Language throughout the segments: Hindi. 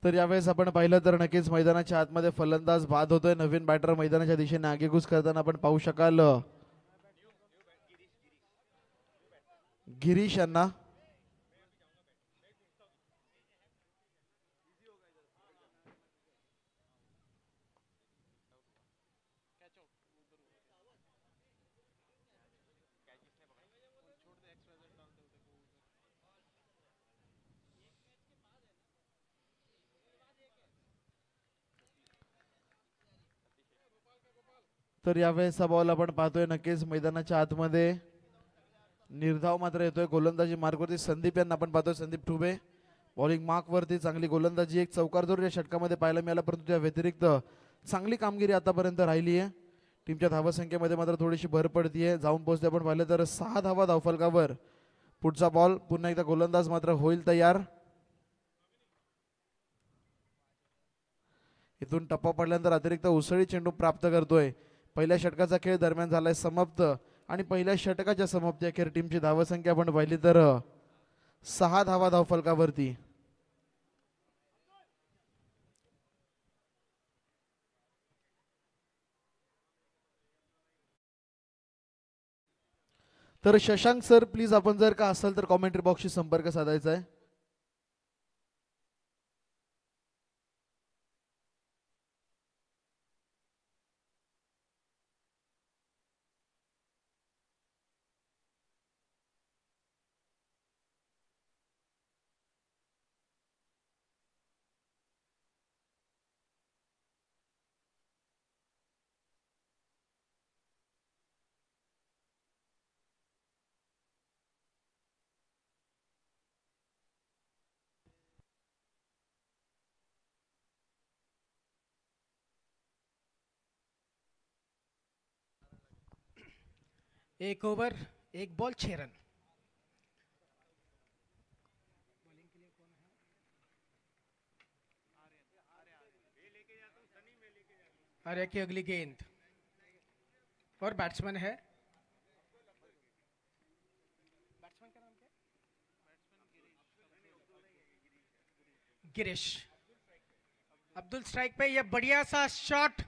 तर यावेळेस आपण पाहिलं तर नक्कीच मैदानाच्या आतमध्ये फलंदाज बाद होतोय. नवीन बॅटर मैदानाच्या दिशेने आगेकूच करताना आपण पाहू शकाल गिरीश यांना. तर यावेळेसचा बॉल आपण पाहतोय नक्कीच मैदानाच्या आतमध्ये निर्धाव मात्र येतोय. गोलंदाजी मार्गवरती संदीप यांना आपण पाहतोय. संदीप ठुबे बॉलिंग मार्क वरती चांगली गोलंदाजी एक चौकार जोर या षटकामध्ये पाहायला मिळाला, परंतु त्या व्यतिरिक्त चांगली कामगिरी आतापर्यंत राहिली आहे. टीमच्या धावसंख्येमध्ये मात्र थोडीशी भर पडतीये. जाऊन पोहोचते आपण पाहिलं तर 6 धावा धावफलकावर. पुढचा बॉल पुन्हा एकदा गोलंदाज मात्र होईल तयार. इथून टप्पा पडल्यानंतर अतिरिक्त उसळी चेंडू प्राप्त करतोय. पहिल्या षटकाचा खेळ दरम्यान झालाय समाप्त आणि पहिल्या षटकाच्या समाप्ती अखेर टीमची धावसंख्या आपण पाहिली तर 6 धावा धावफलकावरती. तर शशांक सर प्लीज आपण जर का असाल तर कॉमेंट्री बॉक्सशी संपर्क साधायचा आहे. एक ओवर एक बॉल 6 रन. आर्या की अगली गेंद और बैट्समैन है, बैट्समैन का नाम क्या है? गिरीश. अब्दुल स्ट्राइक पे. ये बढ़िया सा शॉट.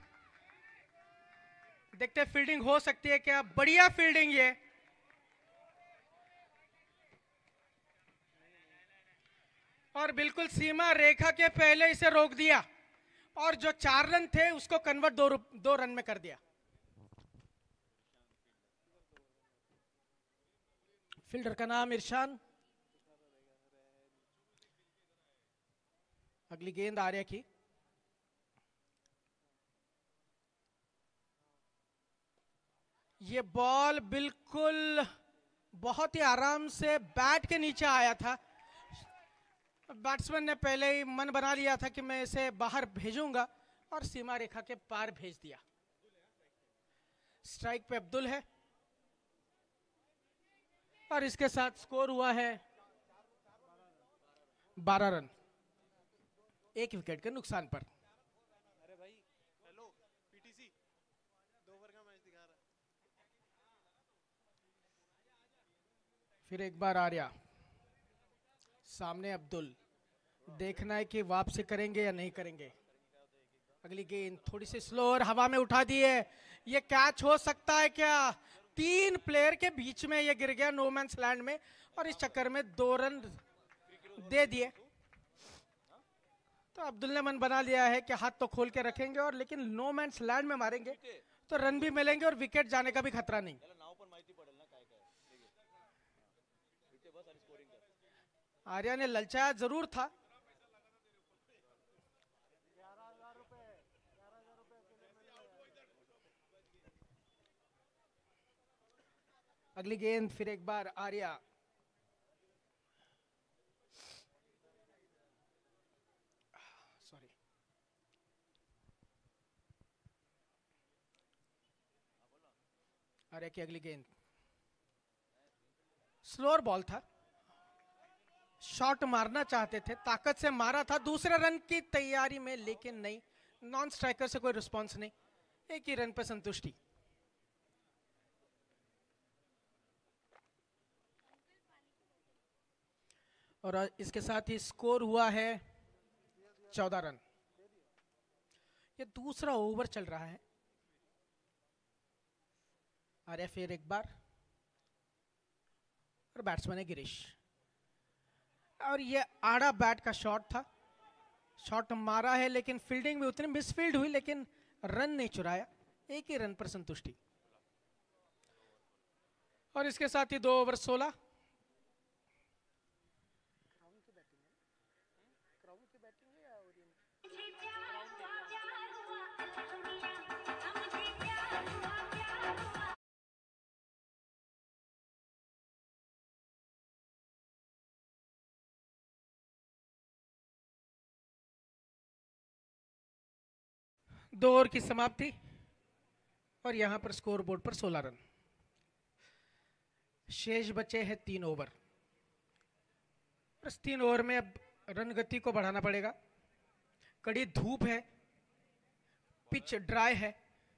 देखते फील्डिंग हो सकती है क्या? बढ़िया फील्डिंग ये. और बिल्कुल सीमा रेखा के पहले इसे रोक दिया और जो 4 रन थे उसको कन्वर्ट 2 रन में कर दिया. फील्डर का नाम इरशान. अगली गेंद आर्या की. ये बॉल बिल्कुल बहुत ही आराम से बैट के नीचे आया था. बैट्समैन ने पहले ही मन बना लिया था कि मैं इसे बाहर भेजूंगा और सीमा रेखा के पार भेज दिया. स्ट्राइक पे अब्दुल है और इसके साथ स्कोर हुआ है 12 रन, 1 विकेट के नुकसान पर. अरे भाई हेलो पीटीसी 2 ओवर का मैच दिखा रहा. फिर एक बार आर्या. सामने अब्दुल. देखना है कि वापसी करेंगे या नहीं करेंगे. अगली गेंद थोड़ी सी स्लो और हवा में उठा दी है. ये कैच हो सकता है क्या? 3 प्लेयर के बीच में ये गिर गया नो मैंस लैंड में और इस चक्कर में 2 रन दे दिए. तो अब्दुल ने मन बना लिया है कि हाथ तो खोल के रखेंगे और लेकिन नो मैंस लैंड में मारेंगे तो रन भी मिलेंगे और विकेट जाने का भी खतरा नहीं. आर्या ने ललचाया जरूर था. अगली गेंद फिर एक बार आर्या. सॉरी. आर्या की अगली गेंद. स्लोअर बॉल था. शॉट मारना चाहते थे, ताकत से मारा था दूसरे रन की तैयारी में, लेकिन नहीं. नॉन स्ट्राइकर से कोई रिस्पांस नहीं. एक ही रन पे संतुष्टि. और इसके साथ ही स्कोर हुआ है 14 रन। ये दूसरा ओवर चल रहा है। आर्या फिर एक बार, और बैट्समैन है गिरीश। और ये आड़ा बैट का शॉट था, शॉट मारा है लेकिन फील्डिंग में उतनी मिसफील्ड हुई, लेकिन रन नहीं चुराया, एक ही रन पर संतुष्टि। और इसके साथ ही 2 ओवर 16। दो ओवर की समाप्ति, और यहां पर स्कोर बोर्ड पर 16 रन। शेष बचे हैं 3 ओवर। इस 3 ओवर में अब रन गति को बढ़ाना पड़ेगा। कड़ी धूप है, पिच ड्राई है।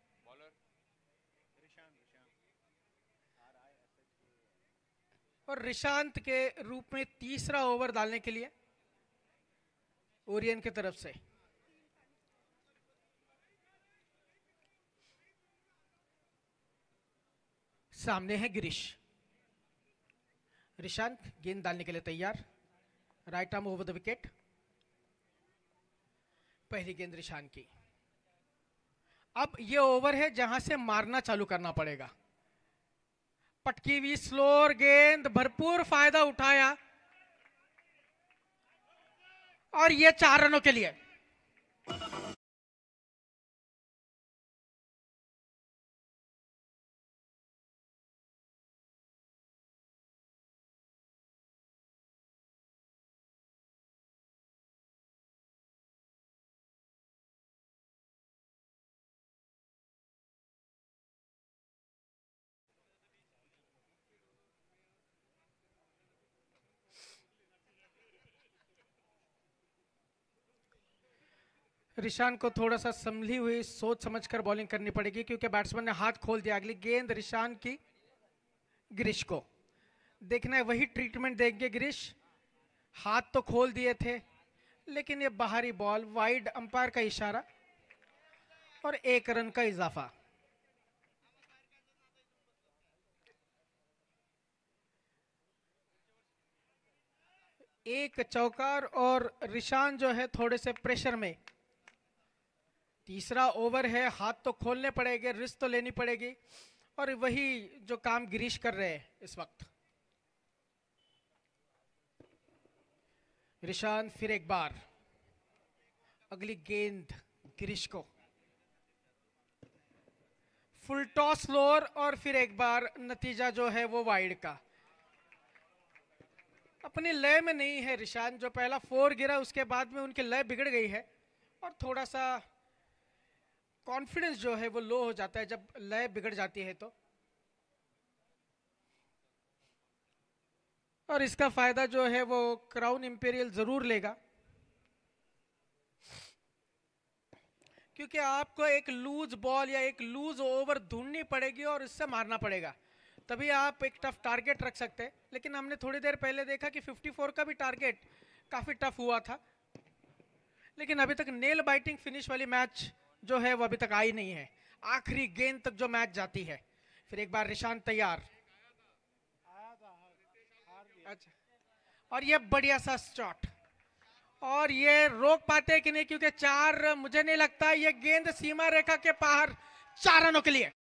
और रिशांत के रूप में तीसरा ओवर डालने के लिए ओरियन की तरफ से सामने है गिरीश। रिशांत गेंद डालने के लिए तैयार, right arm over the wicket. पहली गेंद रिशांत की। अब ये ओवर है जहां से मारना चालू करना पड़ेगा। पटकी हुई स्लोअर गेंद, भरपूर फायदा उठाया, और ये 4 रनों के लिए। रिशांत को थोड़ा सा संभली हुई सोच समझकर बॉलिंग करनी पड़ेगी, क्योंकि बैट्समैन ने हाथ खोल दिया। अगली गेंद रिशांत की गिरीश को। देखना है वही ट्रीटमेंट देंगे गिरीश। हाथ तो खोल दिए थे, लेकिन ये बाहरी बॉल, वाइड अंपायर का इशारा, और 1 रन का इजाफा। एक चौकार, और रिशांत जो है थोड़े से प्रेशर में। तीसरा ओवर है, हाथ तो खोलने पड़ेंगे, रिस्क तो लेनी पड़ेगी, और वही जो काम गिरीश कर रहे हैं इस वक्त। रिशांत फिर एक बार, अगली गेंद गिरीश को। फुल टॉस लोअर, और फिर एक बार नतीजा जो है वो वाइड का। अपनी लय में नहीं है रिशांत। जो पहला 4 गिरा उसके बाद में उनकी लय बिगड़ गई है, और थोड़ा सा कॉन्फिडेंस जो है वो लो हो जाता है जब लय बिगड़ जाती है तो। और इसका फायदा जो है वो क्राउन इंपीरियल जरूर लेगा, क्योंकि आपको एक लूज बॉल या एक लूज ओवर ढूंढनी पड़ेगी और इससे मारना पड़ेगा, तभी आप एक टफ टारगेट रख सकते हैं। लेकिन हमने थोड़ी देर पहले देखा कि 54 का भी टारगेट काफी टफ हुआ था, लेकिन अभी तक नेल बाइटिंग फिनिश वाली मैच जो है वो अभी तक आई नहीं है। आखिरी गेंद तक जो मैच जाती है। फिर एक बार निशान तैयार। अच्छा, और ये बढ़िया सा शॉट, और ये रोक पाते कि नहीं, क्योंकि 4, मुझे नहीं लगता ये गेंद सीमा रेखा के बाहर। 4 रनों के लिए।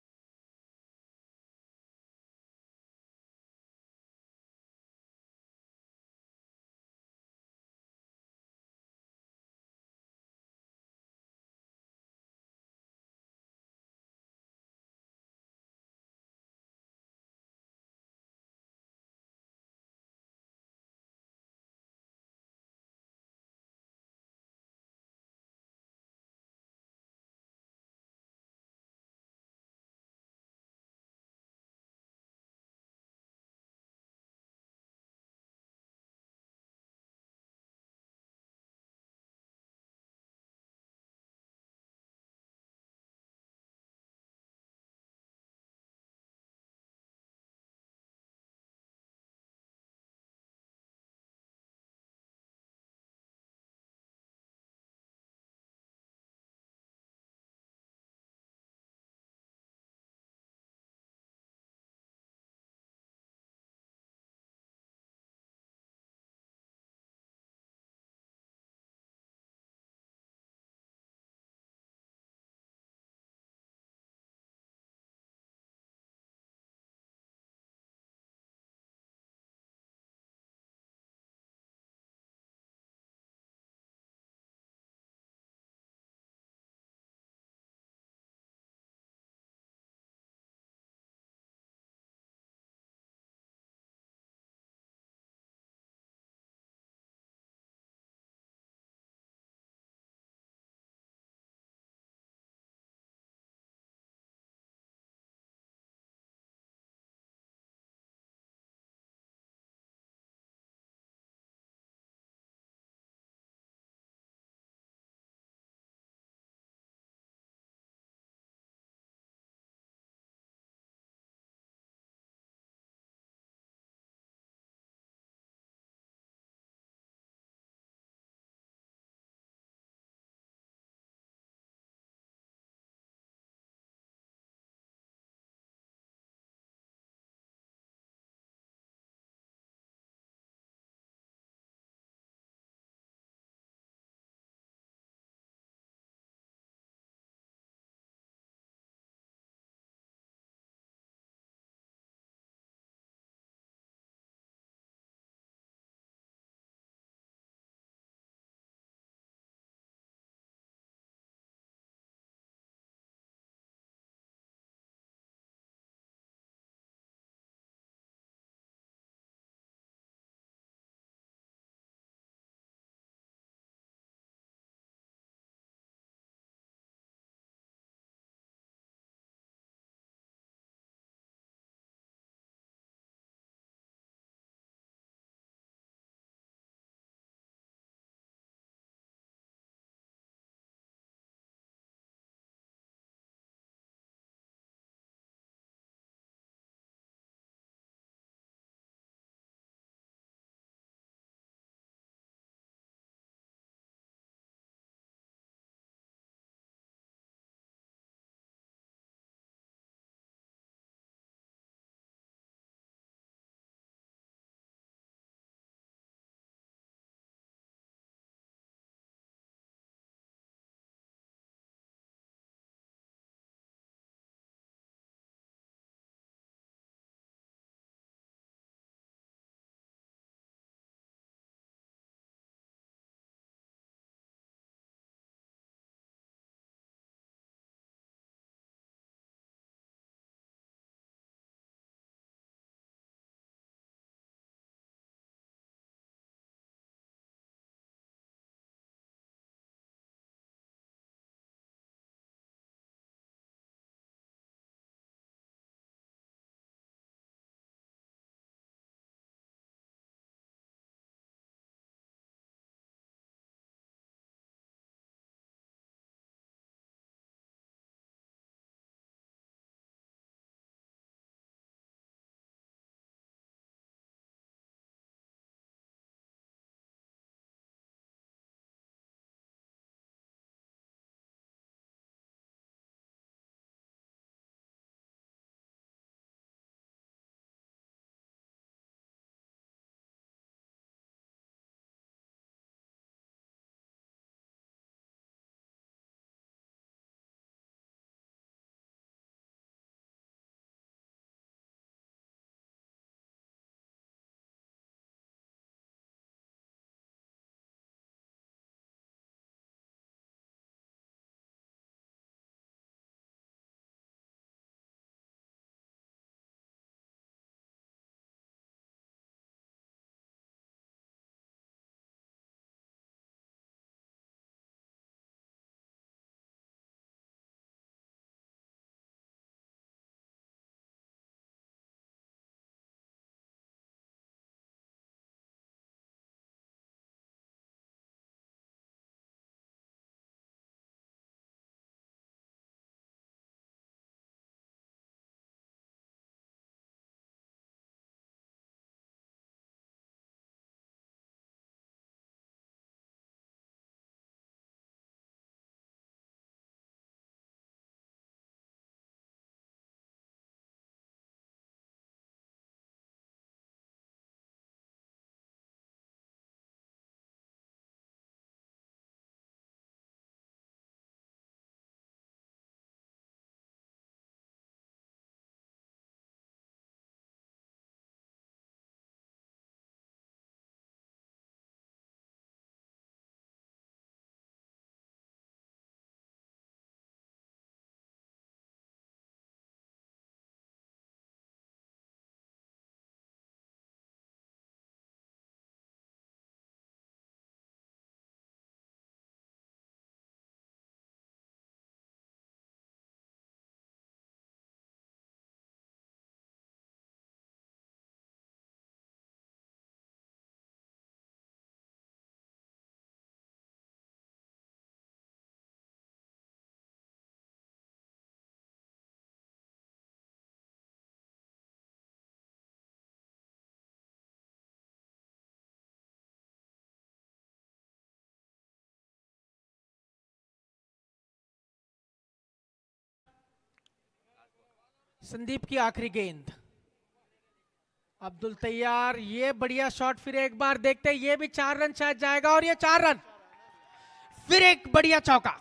संदीप की आखिरी गेंद। अब्दुल तैयार, ये बढ़िया शॉट, फिर एक बार देखते हैं, ये भी 4 रन शायद जाएगा, और ये 4 रन, फिर एक बढ़िया चौका।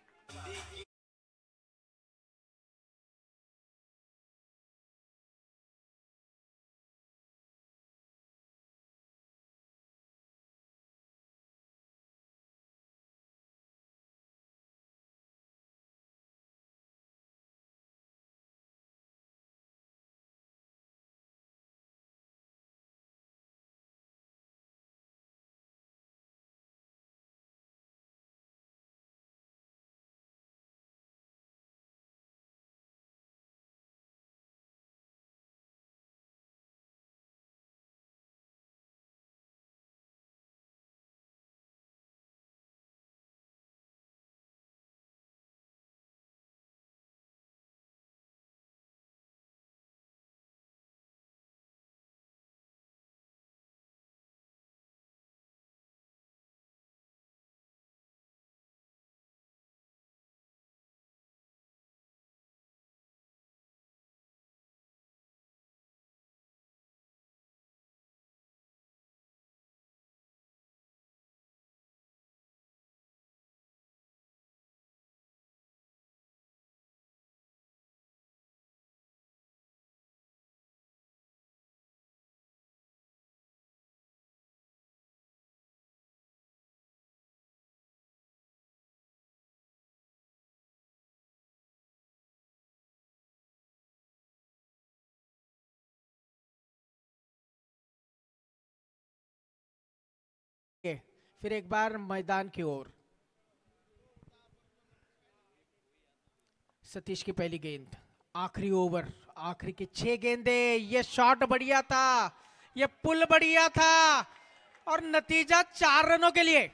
फिर एक बार मैदान की ओर। सतीश की पहली गेंद, आखिरी ओवर, आखिरी की 6 गेंदे। ये शॉट बढ़िया था, ये पुल बढ़िया था, और नतीजा 4 रनों के लिए।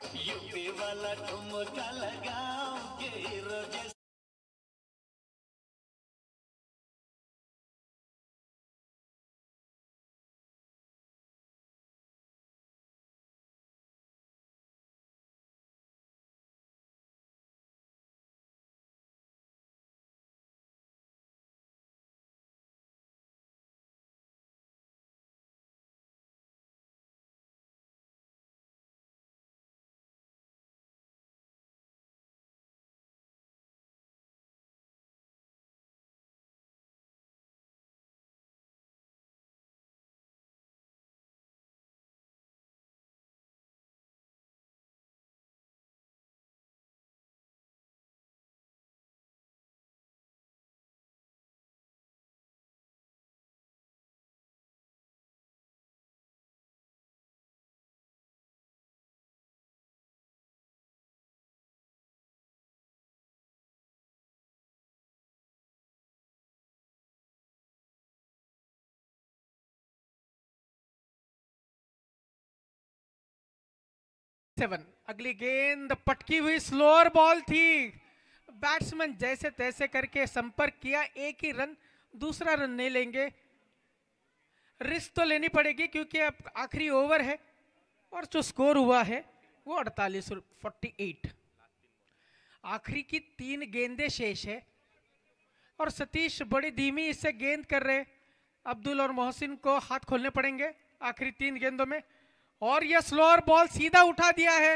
सेवन, अगली गेंद पटकी हुई स्लोअर बॉल थी, बैट्समैन जैसे तैसे करके संपर्क किया, एक ही रन, दूसरा रन नहीं लेंगे, रिस्क तो लेनी पड़ेगी क्योंकि अब आखिरी ओवर है, और जो स्कोर हुआ है वो 48। आखिरी की 3 गेंदें शेष है, और सतीश बड़ी धीमी इससे गेंद कर रहे। अब्दुल और मोहसिन को हाथ खोलने पड़ेंगे आखिरी 3 गेंदों में, और यह स्लोअर बॉल सीधा उठा दिया है,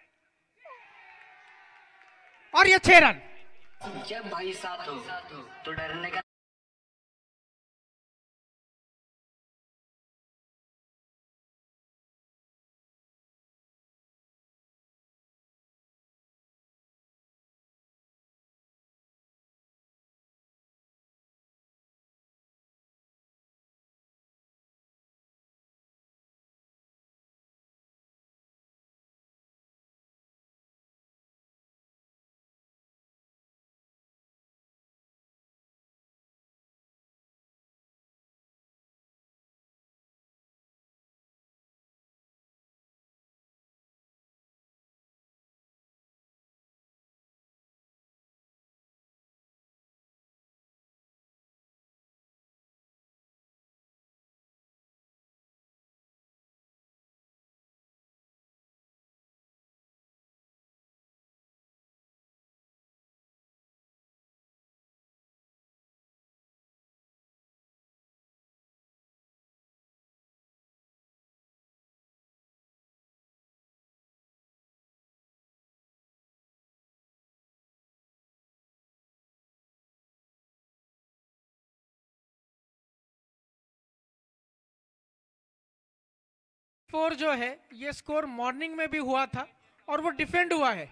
और यह 6 रन। जब भाई साथ हो तो डरने का 6-4 जो है ये स्कोर मॉर्निंग में भी हुआ था और वो डिफेंड हुआ है।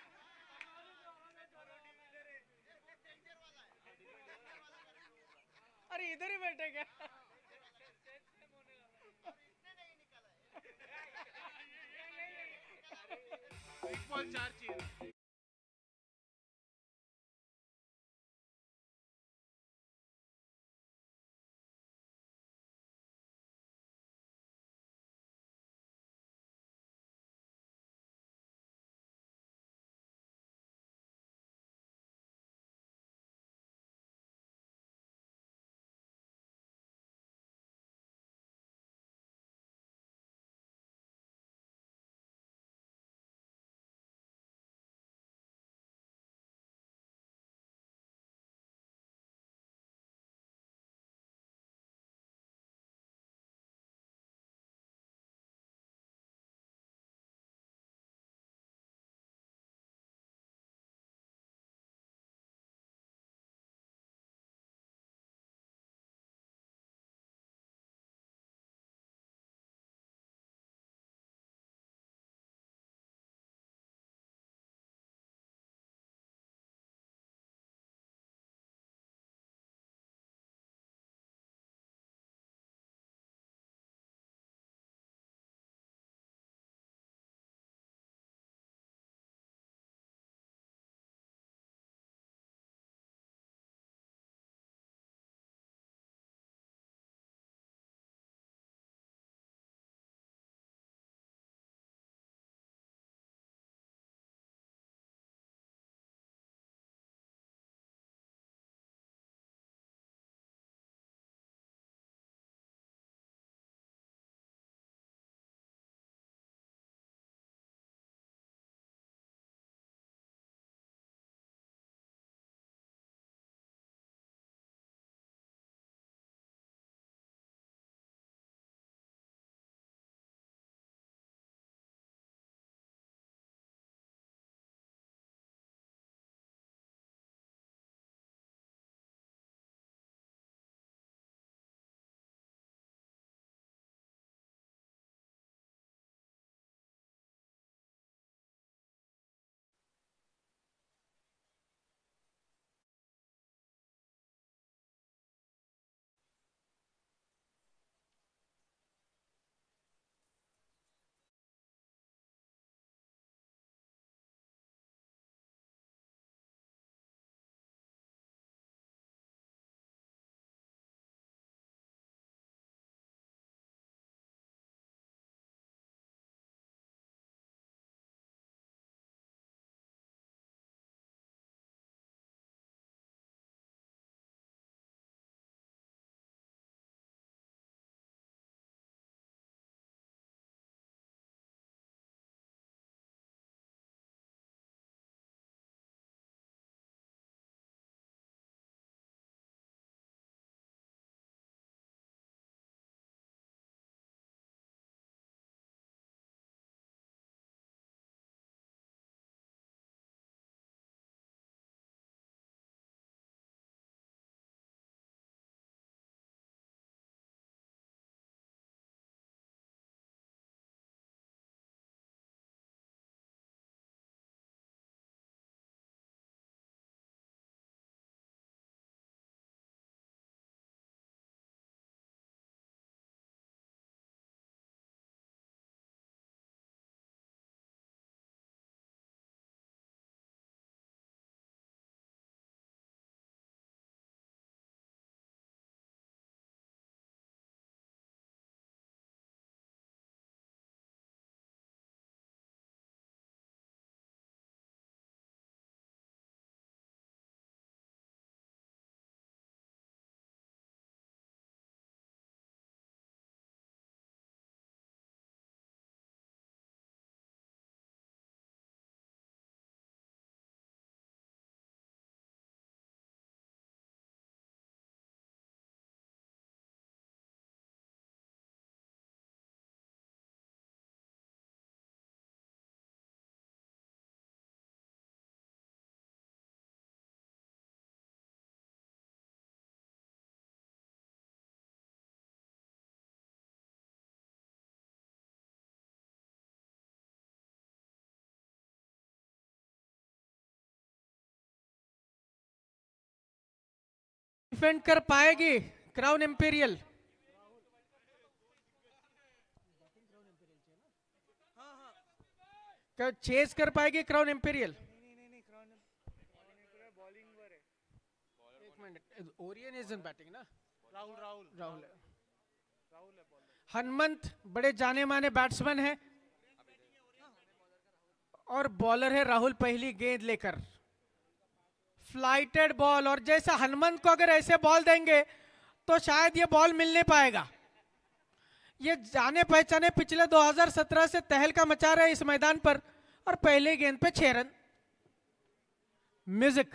अरे इधर ही बैठे क्या? एक बॉल 4 चाहिए। डिफेंड कर पाएगी क्राउन इंपीरियल? क्या चेज कर पाएगी क्राउन इंपीरियल? नहीं बॉलिंग वर है. एक मिनट, ओरियन इज इन बैटिंग ना? राहुल राहुल राहुल है. राहुल है बॉलर. हनुमंत बड़े जाने माने बैट्समैन है और बॉलर है राहुल पहली गेंद लेकर. फ्लाइटेड बॉल, और जैसा हनुमंत को अगर ऐसे बॉल देंगे तो शायद ये बॉल मिल नहीं पाएगा. ये जाने पहचाने पिछले 2017 से तहलका मचा रहे इस मैदान पर, और पहले गेंद पे 6 रन. म्यूजिक.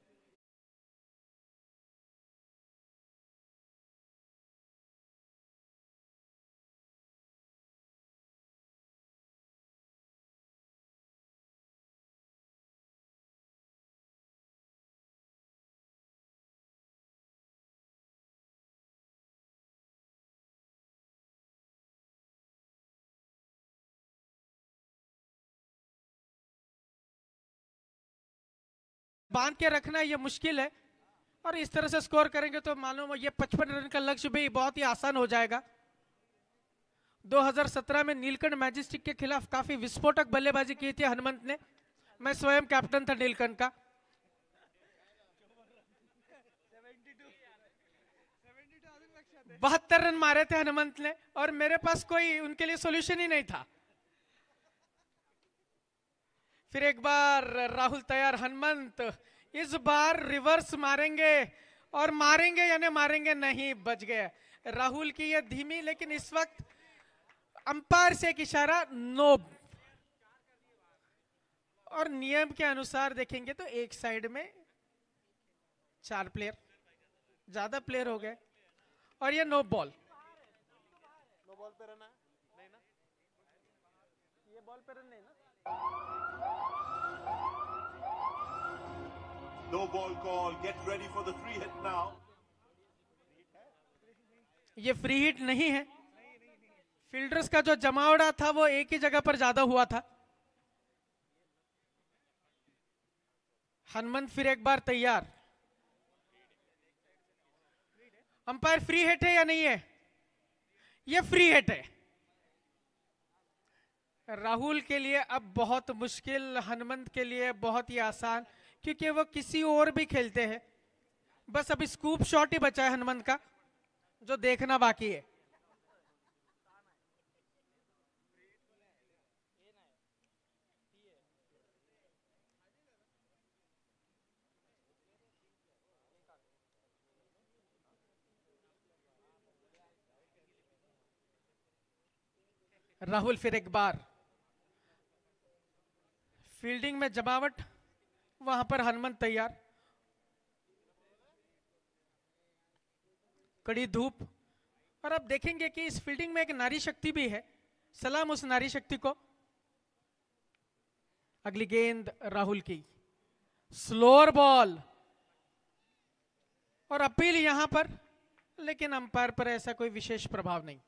बांध के रखना ये मुश्किल है, और इस तरह से स्कोर करेंगे तो मालूम ये 55 रन का लक्ष्य भी बहुत ही आसान हो जाएगा. 2017 में नीलकंठ मैजेस्टिक के खिलाफ काफी विस्फोटक बल्लेबाजी की थी हनुमंत ने. मैं स्वयं कैप्टन था नीलकंठ का. 72 रन मारे थे हनुमंत ने, और मेरे पास कोई उनके लिए सॉल्यूशन ही नहीं था. फिर एक बार राहुल तैयार. हनुमंत इस बार रिवर्स मारेंगे, और मारेंगे यानी मारेंगे नहीं. बच गए राहुल की ये धीमी, लेकिन इस वक्त अंपायर से एक इशारा नो. और नियम के अनुसार देखेंगे तो एक साइड में 4 प्लेयर, ज्यादा प्लेयर हो गए, और ये नो बॉल. नो बॉल पे रन है नहीं ना? ये बॉल पे रन नहीं ना? No ball call. Get ready for the free hit now. ये फ्री हिट नहीं है. फील्डर्स का जो जमावड़ा था वो एक ही जगह पर ज्यादा हुआ था. हनुमंत फिर एक बार तैयार. अंपायर फ्री हिट है या नहीं है? ये फ्री हिट है. राहुल के लिए अब बहुत मुश्किल, हनुमंत के लिए बहुत ही आसान, क्योंकि वो किसी और भी खेलते हैं. बस अभी स्कूप शॉट ही बचा है हनुमंत का, जो देखना बाकी है. राहुल फिर एक बार. फील्डिंग में जमावट, वहां पर हनुमंत तैयार. कड़ी धूप, और अब देखेंगे कि इस फील्डिंग में एक नारी शक्ति भी है. सलाम उस नारी शक्ति को. अगली गेंद राहुल की. स्लोअर बॉल, और अपील यहां पर, लेकिन अंपायर पर ऐसा कोई विशेष प्रभाव नहीं.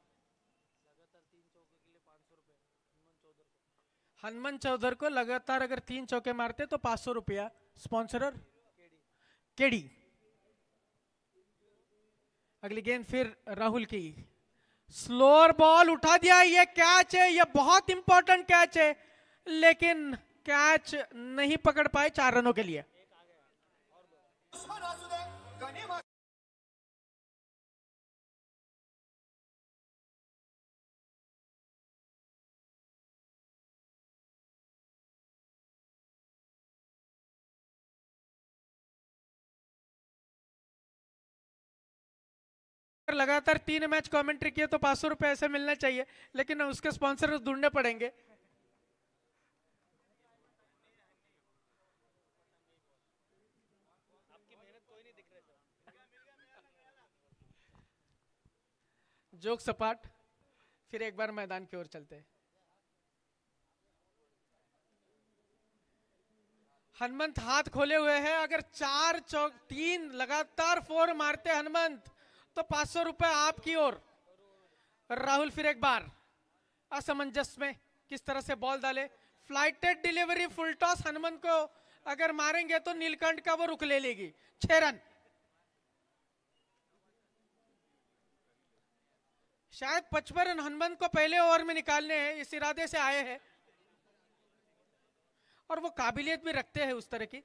हनुमंत चौधरी को लगातार अगर 3 चौके मारते तो 500 रुपया. Sponsorer KD. अगली गेंद फिर राहुल की. स्लोअर बॉल उठा दिया. ये कैच है, ये बहुत इंपॉर्टेंट कैच है, लेकिन कैच नहीं पकड़ पाए 4 रनों के लिए. लगातार 3 मैच कमेंट्री किए तो 500 रुपए ऐसे मिलना चाहिए, लेकिन उसके स्पॉन्सर ढूंढने पड़ेंगे. जोक सपाट. फिर एक बार मैदान की ओर चलते हैं. हनुमंत हाथ खोले हुए हैं. अगर 3 लगातार 4 मारते हनुमंत तो 500 रुपए आपकी ओर. राहुल फिर एक बार असमंजस में किस तरह से बॉल डाले. Flighted delivery, full toss. Hanumant को अगर मारेंगे तो नीलकंठ का वो रुक ले लेगी. 6 रन. शायद 55 रन हनुमंत को पहले ओवर में निकालने हैं, इस इरादे से आए हैं और वो काबिलियत भी रखते हैं उस तरह की।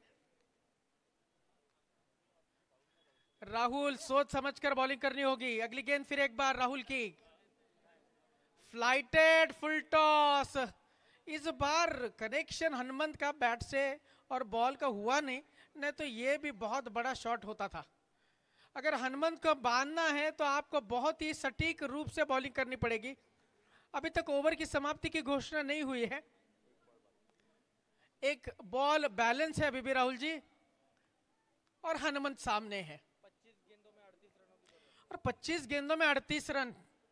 राहुल सोच समझकर बॉलिंग करनी होगी। अगली गेंद फिर एक बार राहुल की, फ्लाइटेड फुल टॉस। इस बार कनेक्शन हनुमंत का बैट से और बॉल का हुआ नहीं तो ये भी बहुत बड़ा शॉट होता था। अगर हनुमंत को बांधना है तो आपको बहुत ही सटीक रूप से बॉलिंग करनी पड़ेगी। अभी तक ओवर की समाप्ति की घोषणा नहीं हुई है। एक बॉल बैलेंस है अभी भी राहुल जी, और हनुमंत सामने है। और 25 गेंदों में 38 रन।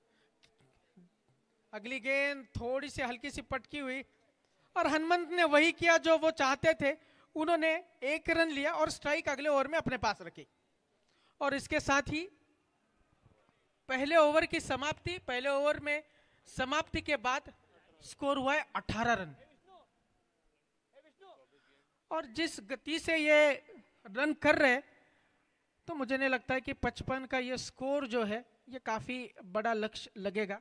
अगली गेंद थोड़ी सी हल्की सी पटकी हुई और हनुमंत ने वही किया जो वो चाहते थे। उन्होंने 1 रन लिया और स्ट्राइक अगले ओवर में अपने पास रखी और इसके साथ ही पहले ओवर की समाप्ति। पहले ओवर में समाप्ति के बाद स्कोर हुआ है 18 रन और जिस गति से ये रन कर रहे तो मुझे नहीं लगता है कि 55 का ये स्कोर जो है ये काफी बड़ा लक्ष्य लगेगा।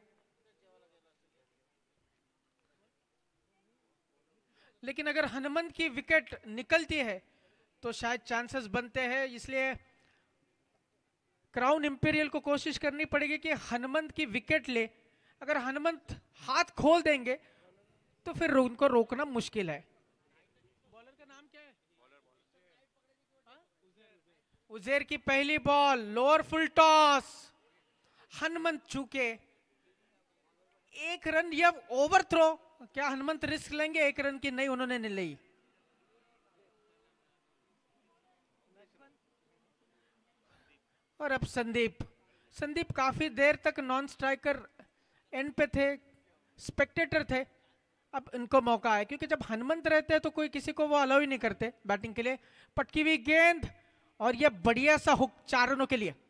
लेकिन अगर हनुमंत की विकेट निकलती है तो शायद चांसेस बनते हैं, इसलिए क्राउन इंपीरियल को कोशिश करनी पड़ेगी कि हनुमंत की विकेट ले। अगर हनुमंत हाथ खोल देंगे तो फिर उनको रोकना मुश्किल है। बॉलर का नाम क्या है? उजेर की पहली ball, lower full toss. Hanumant चूके 1 रन या ओवर थ्रो। क्या हनुमंत रिस्क लेंगे 1 रन की? नहीं, उन्होंने नहीं ली। और अब संदीप काफी देर तक नॉन स्ट्राइकर एंड पे थे, स्पेक्टेटर थे। अब इनको मौका है क्योंकि जब हनुमंत रहते हैं तो कोई किसी को वो अलाउ ही नहीं करते बैटिंग के लिए। पटकी हुई गेंद और ये बढ़िया सा हुक 4 रनों के लिए।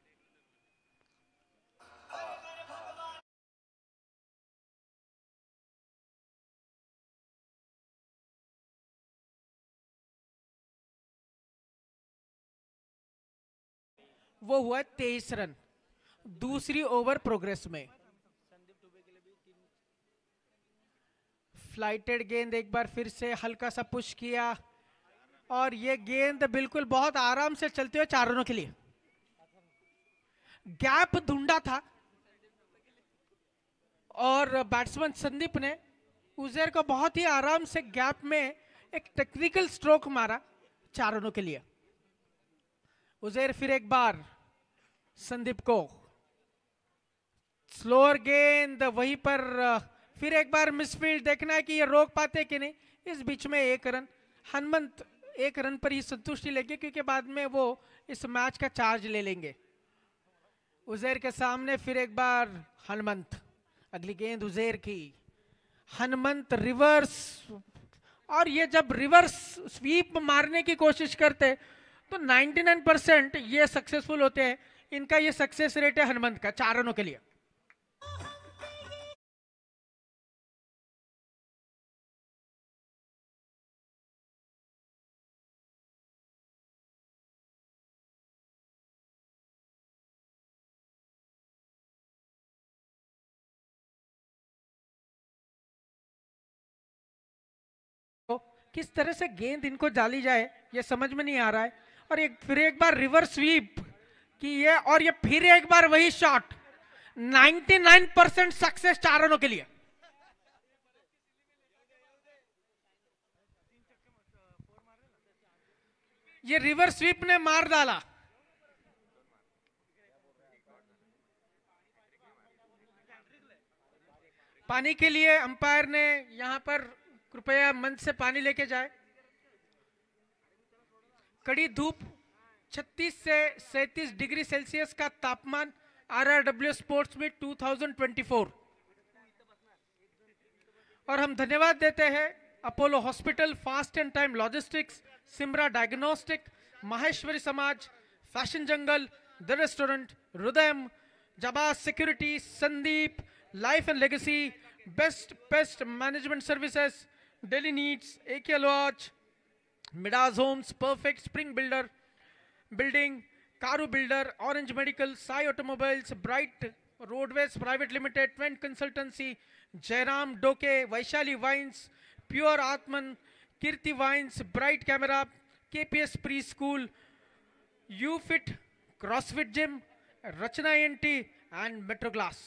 वो हुआ 23 रन दूसरी ओवर प्रोग्रेस में। फ्लाइटेड गेंद एक बार फिर से हल्का सा पुश किया और ये गेंद बिल्कुल बहुत आराम से चलते हुए 4 रनों के लिए। गैप ढूंढा था और बैट्समैन संदीप ने उजेर को बहुत ही आराम से गैप में एक टेक्निकल स्ट्रोक मारा 4 रनों के लिए। उजेर फिर एक बार संदीप को, स्लोअर गेंद वहीं पर फिर एक बार मिसफील्ड। देखना है कि ये रोक पाते कि नहीं। इस बीच में 1 रन, हनुमंत 1 रन पर ही संतुष्टि लेंगे क्योंकि बाद में वो इस मैच का चार्ज ले लेंगे। उजेर के सामने फिर एक बार हनुमंत। अगली गेंद उजेर की, हनुमंत रिवर्स। और ये जब रिवर्स स्वीप मारने की कोशिश करते तो 99% ये सक्सेसफुल होते हैं। इनका ये सक्सेस रेट है हनुमंत का 4 रनों के लिए। किस तरह से गेंद इनको डाली जाए ये समझ में नहीं आ रहा है। और फिर एक बार रिवर्स स्वीप की ये, और ये फिर एक बार वही शॉट। 99% सक्सेस 4 रनों के लिए। ये रिवर्स स्वीप ने मार डाला। पानी के लिए अंपायर ने यहां पर कृपया मंच से पानी लेके जाए। कड़ी धूप, 36 से 37 डिग्री सेल्सियस का तापमान RRW स्पोर्ट्स मीट 2024। और हम धन्यवाद देते हैं Apollo hospital, fast and time logistics, Simra diagnostic, Maheshwari Samaj, fashion jungle, the restaurant, Hridayam, Jaabaz security, Sandeep, life and legacy, best pest management services, daily needs, AK lodge, Midas homes, perfect spring builder building, Karu builder, orange medical, Sai automobiles, bright roadways private limited, ट्वेंट consultancy, Jayaram Doke, Vaishali wines, pure Atman, Kirti wines, bright camera, KPS pre school, U fit crossfit gym, Rachna n t and metro glass.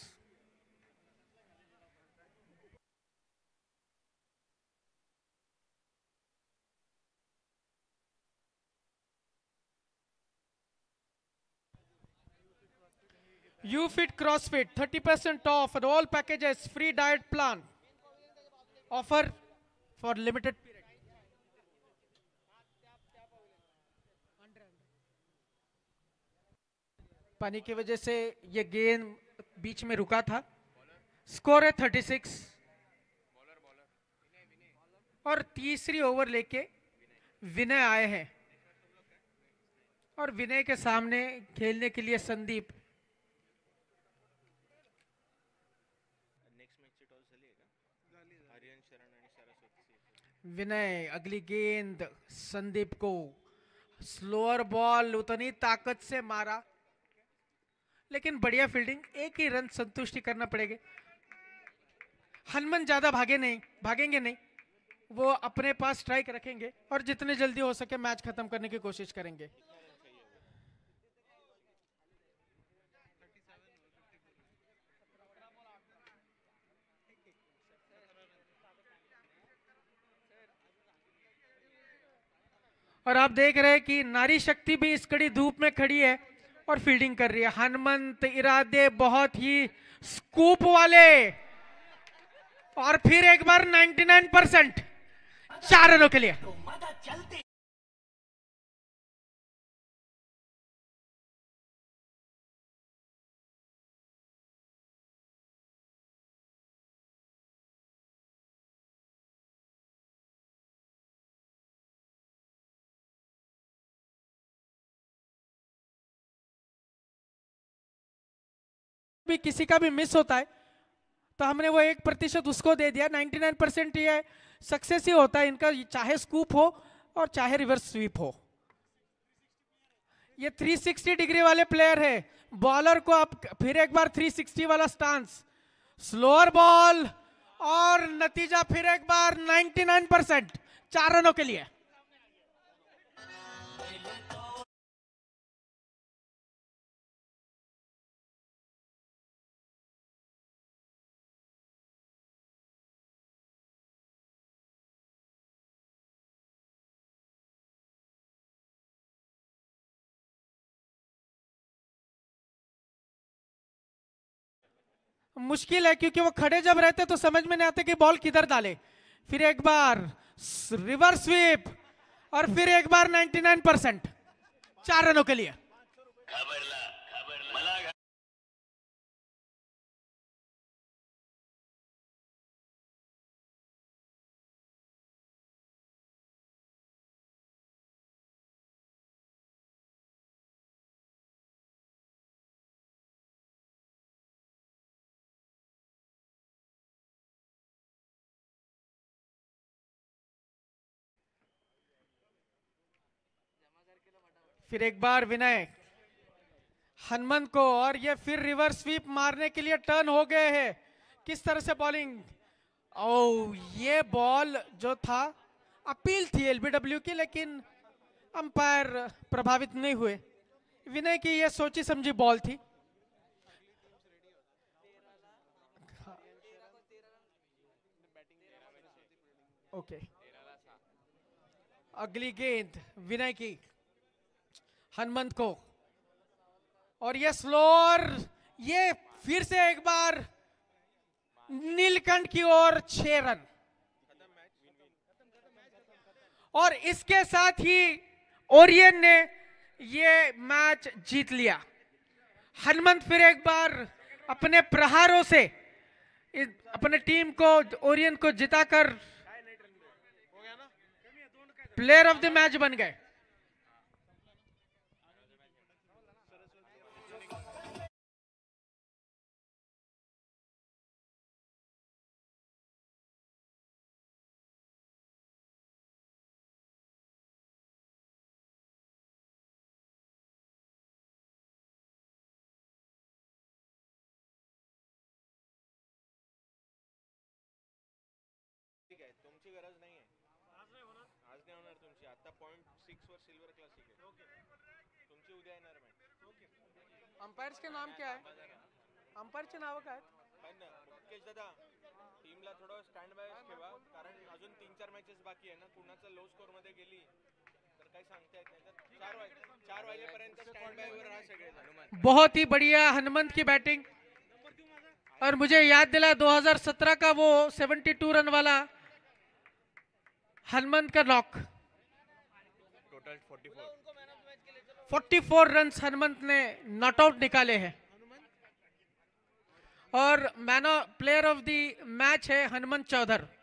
UFit CrossFit 30% off for all packages, free diet plan. Offer for limited period. पानी की वजह से ये गेम बीच में रुका था. स्कोर है 36 और तीसरी ओवर लेके विनय आए हैं और विनय के सामने खेलने के लिए संदीप. विनय अगली गेंद संदीप को, स्लोअर बॉल उतनी ताकत से मारा लेकिन बढ़िया फील्डिंग. एक ही रन संतुष्टि करना पड़ेगा. हनुमान ज्यादा भागेंगे नहीं, वो अपने पास स्ट्राइक रखेंगे और जितने जल्दी हो सके मैच खत्म करने की कोशिश करेंगे. और आप देख रहे हैं कि नारी शक्ति भी इस कड़ी धूप में खड़ी है और फील्डिंग कर रही है. हनुमंत इरादे बहुत ही स्कूप वाले और फिर एक बार 99% 4 रनों के लिए. भी किसी का भी मिस होता है तो हमने वो 1% उसको दे दिया. 99% ये सक्सेस ही होता है इनका, चाहे स्कूप हो और चाहे रिवर्स स्वीप हो. ये 360 डिग्री वाले प्लेयर है. बॉलर को आप फिर एक बार 360 वाला स्टांस, स्लोअर बॉल और नतीजा फिर एक बार 99% 4 रनों के लिए. मुश्किल है क्योंकि वो खड़े जब रहते तो समझ में नहीं आते कि बॉल किधर डाले. फिर एक बार रिवर्स स्वीप और फिर एक बार 99% 4 रनों के लिए. फिर एक बार विनय हनुमंत को और ये फिर रिवर्स स्वीप मारने के लिए टर्न हो गए हैं. किस तरह से बॉलिंग. ओ ये बॉल जो था अपील थी एलबीडब्ल्यू की लेकिन अंपायर प्रभावित नहीं हुए. विनय की ये सोची समझी बॉल थी. ओके अगली गेंद विनय की हनुमंत को और ये स्लोअर, ये फिर से एक बार नीलकंठ की ओर 6 रन और इसके साथ ही ओरियन ने ये मैच जीत लिया. हनुमंत फिर एक बार अपने प्रहारों से अपने टीम को ओरियन को जिताकर प्लेयर ऑफ द मैच बन गए. .6 वर सिल्वर क्लासिक आहे. तुमची उद्या येणार मॅच. अंपायर्सचे नाम क्या है? अंपायरचे नाव काय आहेत? पण मुकेश दादा टीमला थोडं स्टँड बाय ठेवा, कारण अजून 3-4 मॅचेस बाकी आहे ना. कुणाचं लो स्कोर मध्ये गेली तर काही सांगता येत नाही. तर 4 वाजेपर्यंत स्टँड बाय वर राहा सगळे. बहुत ही बढ़िया हनुमंत की बैटिंग, और मुझे याद दिला 2017 का वो 72 रन वाला हनुमंत का नॉक. टोटल 44 रन्स हनुमंत ने नॉट आउट निकाले हैं, और man of player of the match है हनुमंत चौधर.